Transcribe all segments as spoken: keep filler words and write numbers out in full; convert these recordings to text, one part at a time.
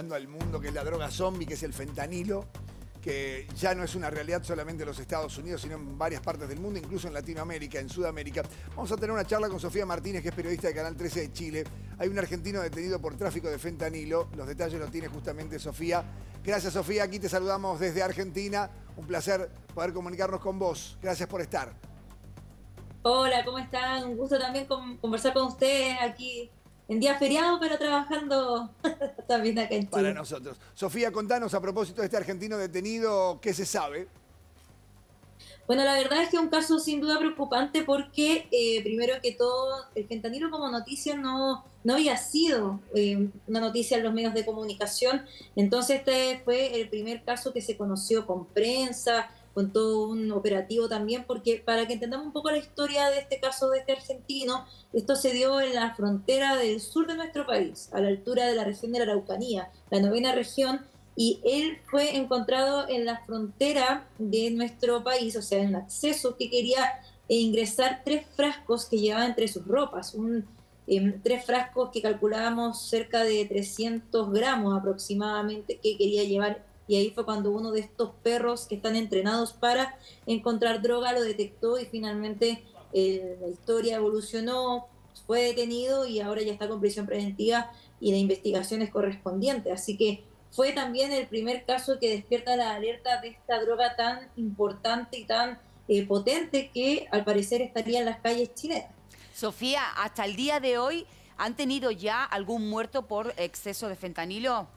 atacando al mundo, que es la droga zombie, que es el fentanilo, que ya no es una realidad solamente en los Estados Unidos, sino en varias partes del mundo, incluso en Latinoamérica, en Sudamérica. Vamos a tener una charla con Sofía Martínez, que es periodista de Canal trece de Chile. Hay un argentino detenido por tráfico de fentanilo. Los detalles los tiene justamente Sofía. Gracias, Sofía. Aquí te saludamos desde Argentina. Un placer poder comunicarnos con vos. Gracias por estar. Hola, ¿cómo están? Un gusto también con, conversar con ustedes aquí en día feriado, pero trabajando también acá en Chile. Para nosotros. Sofía, contanos a propósito de este argentino detenido, ¿qué se sabe? Bueno, la verdad es que es un caso sin duda preocupante porque, eh, primero que todo, el fentanilo como noticia no, no había sido eh, una noticia en los medios de comunicación. Entonces este fue el primer caso que se conoció con prensa, con todo un operativo también, porque para que entendamos un poco la historia de este caso de este argentino, esto se dio en la frontera del sur de nuestro país, a la altura de la región de la Araucanía, la novena región, y él fue encontrado en la frontera de nuestro país, o sea, en el acceso, que quería ingresar tres frascos que llevaba entre sus ropas, un, eh, tres frascos que calculábamos cerca de trescientos gramos aproximadamente que quería llevar. Y ahí fue cuando uno de estos perros que están entrenados para encontrar droga lo detectó y finalmente eh, la historia evolucionó, fue detenido y ahora ya está con prisión preventiva y la investigación es correspondiente. Así que fue también el primer caso que despierta la alerta de esta droga tan importante y tan eh, potente que al parecer estaría en las calles chilenas. Sofía, hasta el día de hoy, ¿han tenido ya algún muerto por exceso de fentanilo?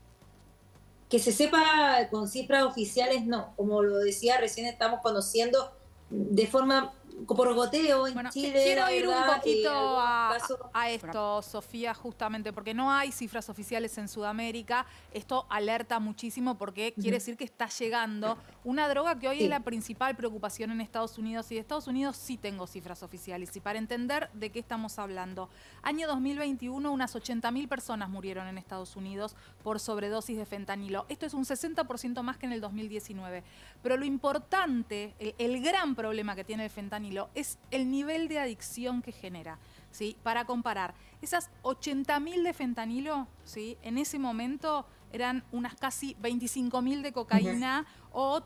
Que se sepa con cifras oficiales, no. Como lo decía, recién estamos conociendo de forma por goteo en bueno, Chile. Quiero ir verdad, un poquito eh, a, casos... a esto, Sofía, justamente porque no hay cifras oficiales en Sudamérica. Esto alerta muchísimo porque uh-huh. quiere decir que está llegando una droga que hoy sí. es la principal preocupación en Estados Unidos. Y de Estados Unidos sí tengo cifras oficiales. Y para entender de qué estamos hablando, año dos mil veintiuno, unas ochenta mil personas murieron en Estados Unidos por sobredosis de fentanilo. Esto es un sesenta por ciento más que en el dos mil diecinueve. Pero lo importante, el, el gran problema que tiene el fentanilo es el nivel de adicción que genera, ¿sí? Para comparar, esas ochenta mil de fentanilo, ¿sí? En ese momento eran unas casi veinticinco mil de cocaína uh-huh. o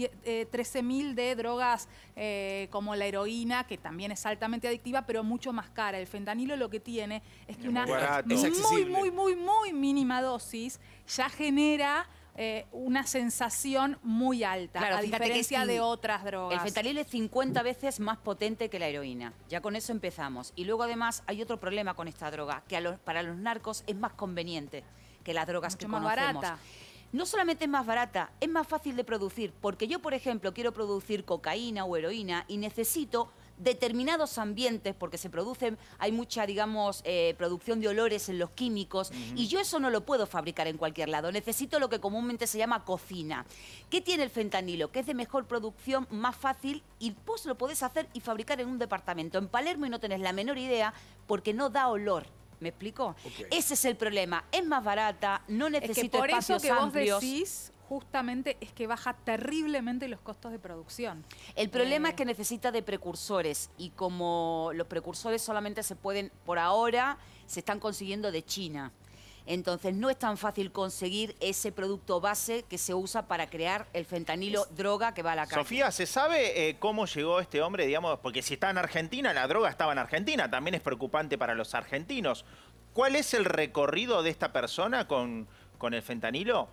trece mil de drogas eh, como la heroína, que también es altamente adictiva, pero mucho más cara. El fentanilo lo que tiene es que una muy, muy, muy, muy mínima dosis ya genera Eh, una sensación muy alta, claro, a diferencia que es, de otras drogas. El fentanilo es cincuenta veces más potente que la heroína. Ya con eso empezamos. Y luego además hay otro problema con esta droga, que a los, para los narcos es más conveniente que las drogas Mucho que más conocemos. Barata. No solamente es más barata, es más fácil de producir. Porque yo, por ejemplo, quiero producir cocaína o heroína y necesito determinados ambientes, porque se producen, hay mucha, digamos, eh, producción de olores en los químicos, uh-huh. y yo eso no lo puedo fabricar en cualquier lado. Necesito lo que comúnmente se llama cocina. ¿Qué tiene el fentanilo? Que es de mejor producción, más fácil, y vos lo podés hacer y fabricar en un departamento en Palermo y no tenés la menor idea, porque no da olor. ¿Me explico? Okay. Ese es el problema. Es más barata, no necesito es que por espacios eso que amplios. Vos decís, justamente es que baja terriblemente los costos de producción. El problema eh... es que necesita de precursores y como los precursores solamente se pueden, por ahora, se están consiguiendo de China. Entonces no es tan fácil conseguir ese producto base que se usa para crear el fentanilo es... droga que va a la calle. Sofía, ¿se sabe eh, cómo llegó este hombre, digamos? Porque si está en Argentina, la droga estaba en Argentina, también es preocupante para los argentinos. ¿Cuál es el recorrido de esta persona con, con el fentanilo?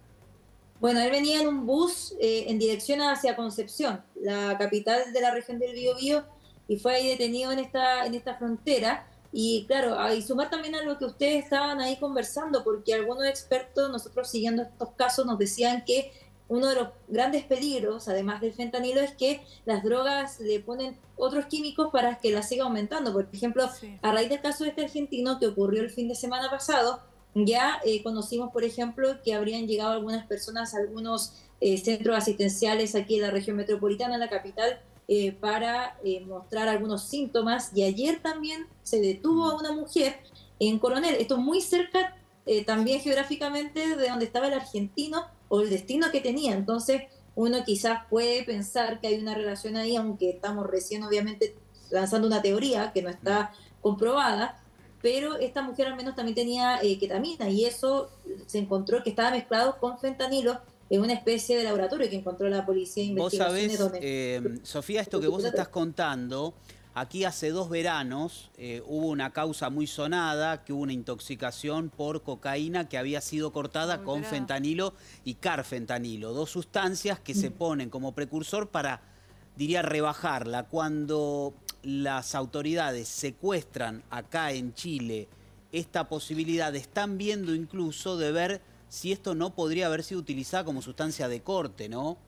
Bueno, él venía en un bus eh, en dirección hacia Concepción, la capital de la región del Biobío, y fue ahí detenido en esta, en esta frontera. Y claro, y sumar también a lo que ustedes estaban ahí conversando, porque algunos expertos, nosotros siguiendo estos casos, nos decían que uno de los grandes peligros, además del fentanilo, es que las drogas le ponen otros químicos para que la siga aumentando. Por ejemplo, sí. a raíz del caso de este argentino que ocurrió el fin de semana pasado, ya eh, conocimos, por ejemplo, que habrían llegado algunas personas a algunos eh, centros asistenciales aquí en la región metropolitana, en la capital, eh, para eh, mostrar algunos síntomas. Y ayer también se detuvo a una mujer en Coronel. Esto muy cerca eh, también geográficamente de donde estaba el argentino o el destino que tenía. Entonces uno quizás puede pensar que hay una relación ahí, aunque estamos recién obviamente lanzando una teoría que no está comprobada. pero esta mujer al menos también tenía eh, ketamina y eso se encontró que estaba mezclado con fentanilo en una especie de laboratorio que encontró la policía de investigaciones. Vos sabés, eh, Sofía, esto que vos estás contando, aquí hace dos veranos eh, hubo una causa muy sonada, que hubo una intoxicación por cocaína que había sido cortada con fentanilo y carfentanilo, dos sustancias que se ponen como precursor para, diría, rebajarla. Cuando las autoridades secuestran acá en Chile esta posibilidad, están viendo incluso de ver si esto no podría haber sido utilizada como sustancia de corte, ¿no?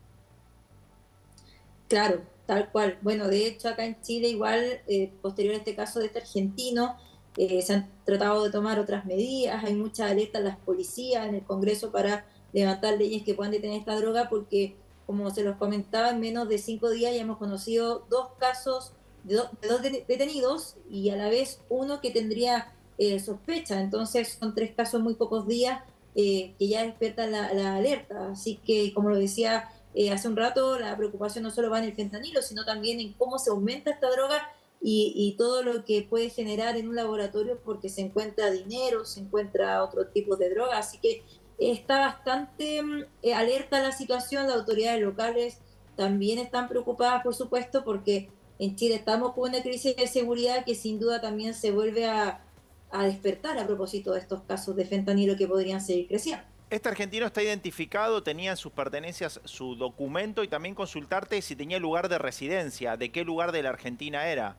Claro, tal cual. Bueno, de hecho acá en Chile igual, eh, posterior a este caso de este argentino, eh, se han tratado de tomar otras medidas, hay mucha alerta en las policías, en el Congreso para levantar leyes que puedan detener esta droga porque, como se los comentaba, en menos de cinco días ya hemos conocido dos casos de, do, de dos detenidos y a la vez uno que tendría eh, sospecha. Entonces son tres casos en muy pocos días eh, que ya despiertan la, la alerta. Así que, como lo decía eh, hace un rato, la preocupación no solo va en el fentanilo, sino también en cómo se aumenta esta droga y, y todo lo que puede generar en un laboratorio porque se encuentra dinero, se encuentra otro tipo de droga. Así que está bastante eh, alerta la situación, las autoridades locales también están preocupadas, por supuesto, porque en Chile estamos con una crisis de seguridad que sin duda también se vuelve a, a despertar a propósito de estos casos de fentanilo que podrían seguir creciendo. Este argentino está identificado, tenía en sus pertenencias su documento y también consultarte si tenía lugar de residencia, de qué lugar de la Argentina era.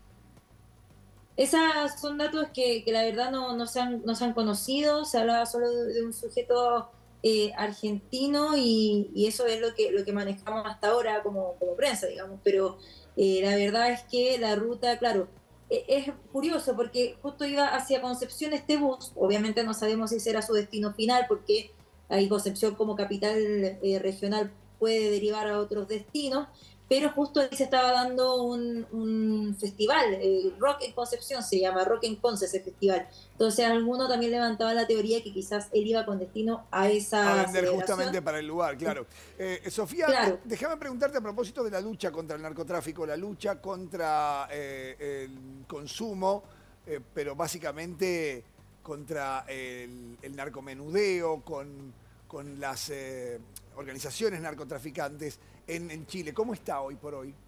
Esos son datos que, que la verdad no, no, se han, no se han conocido, se hablaba solo de, de un sujeto eh, argentino y, y eso es lo que, lo que manejamos hasta ahora como, como prensa, digamos, pero eh, la verdad es que la ruta, claro, eh, es curioso porque justo iba hacia Concepción este bus, obviamente no sabemos si será su destino final porque ahí Concepción como capital eh, regional puede derivar a otros destinos, pero justo ahí se estaba dando un, un festival, eh, Rock en Concepción se llama, Rock en Conce ese festival. Entonces algunos también levantaban la teoría que quizás él iba con destino a esa a vender justamente para el lugar, claro. Eh, Sofía, claro. déjame preguntarte a propósito de la lucha contra el narcotráfico, la lucha contra eh, el consumo, eh, pero básicamente contra el, el narcomenudeo, con, con las eh, organizaciones narcotraficantes en, en Chile. ¿Cómo está hoy por hoy?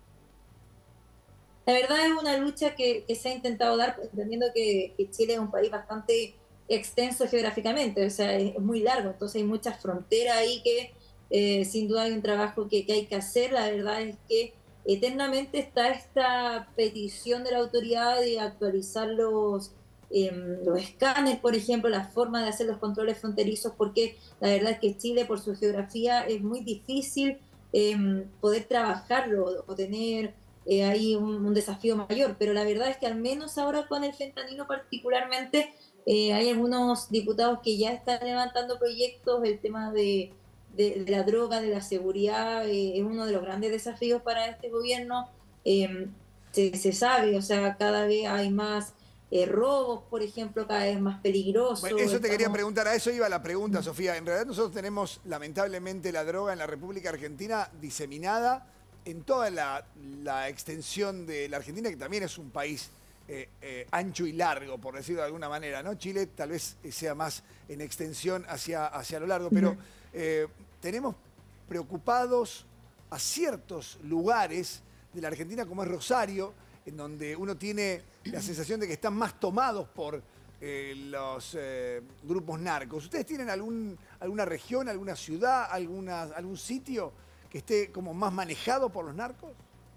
La verdad es una lucha que, que se ha intentado dar, entendiendo que, que Chile es un país bastante extenso geográficamente, o sea, es, es muy largo, entonces hay muchas fronteras ahí que eh, sin duda hay un trabajo que, que hay que hacer. La verdad es que eternamente está esta petición de la autoridad de actualizar los, eh, los escáneres, por ejemplo, la forma de hacer los controles fronterizos, porque la verdad es que Chile, por su geografía, es muy difícil eh, poder trabajarlo o tener eh, ahí un, un desafío mayor, pero la verdad es que al menos ahora con el fentanilo particularmente eh, hay algunos diputados que ya están levantando proyectos. El tema de, de, de la droga, de la seguridad eh, es uno de los grandes desafíos para este gobierno. Eh, se, se sabe, o sea, cada vez hay más eh, robos, por ejemplo, cada vez más peligrosos. Bueno, eso te Estamos... quería preguntar, a eso iba la pregunta, Sofía. En realidad nosotros tenemos lamentablemente la droga en la República Argentina diseminada en toda la, la extensión de la Argentina, que también es un país eh, eh, ancho y largo, por decirlo de alguna manera, ¿no? Chile tal vez sea más en extensión hacia, hacia lo largo, pero eh, tenemos preocupados a ciertos lugares de la Argentina, como es Rosario, en donde uno tiene la sensación de que están más tomados por eh, los eh, grupos narcos. ¿Ustedes tienen algún, alguna región, alguna ciudad, alguna, algún sitio que esté como más manejado por los narcos?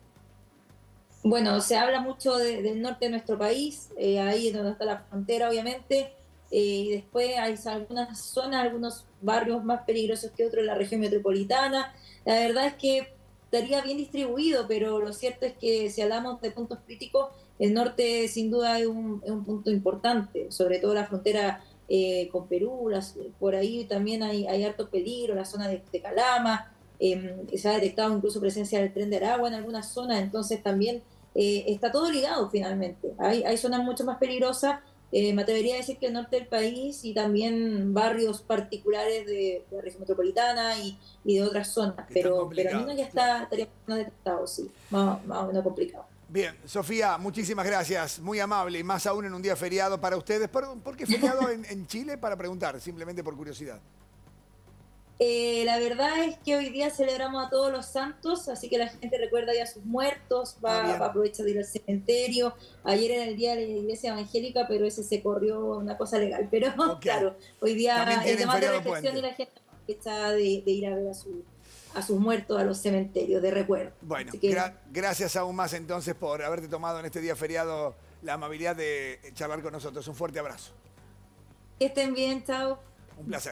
Bueno, se habla mucho de, del norte de nuestro país, eh, ahí es donde está la frontera, obviamente, eh, y después hay algunas zonas, algunos barrios más peligrosos que otros en la región metropolitana. La verdad es que estaría bien distribuido, pero lo cierto es que si hablamos de puntos críticos, el norte sin duda es un, es un punto importante, sobre todo la frontera eh, con Perú, las, por ahí también hay, hay harto peligro, la zona de, de Calama. Eh, se ha detectado incluso presencia del Tren de Aragua en algunas zonas, entonces también eh, está todo ligado finalmente. Hay, hay zonas mucho más peligrosas, eh, me atrevería a decir que el norte del país y también barrios particulares de, de la región metropolitana y, y de otras zonas, pero, pero al menos ya está, estaría más detectado, sí, más, más o menos complicado. Bien, Sofía, muchísimas gracias, muy amable y más aún en un día feriado para ustedes. ¿Por, por qué feriado en, en Chile? Para preguntar, simplemente por curiosidad. Eh, la verdad es que hoy día celebramos a todos los santos, así que la gente recuerda ya a sus muertos, va, Ah, va a aprovechar de ir al cementerio. Ayer era el día de la iglesia evangélica, pero ese se corrió una cosa legal. Pero Okay. claro, hoy día También es tienen de más de feriado reflexión puente. y la gente está de, de ir a ver a, su, a sus muertos a los cementerios de recuerdo. Bueno, Así que, gra gracias aún más entonces por haberte tomado en este día feriado la amabilidad de charlar con nosotros. Un fuerte abrazo. que estén bien, chao. Un placer.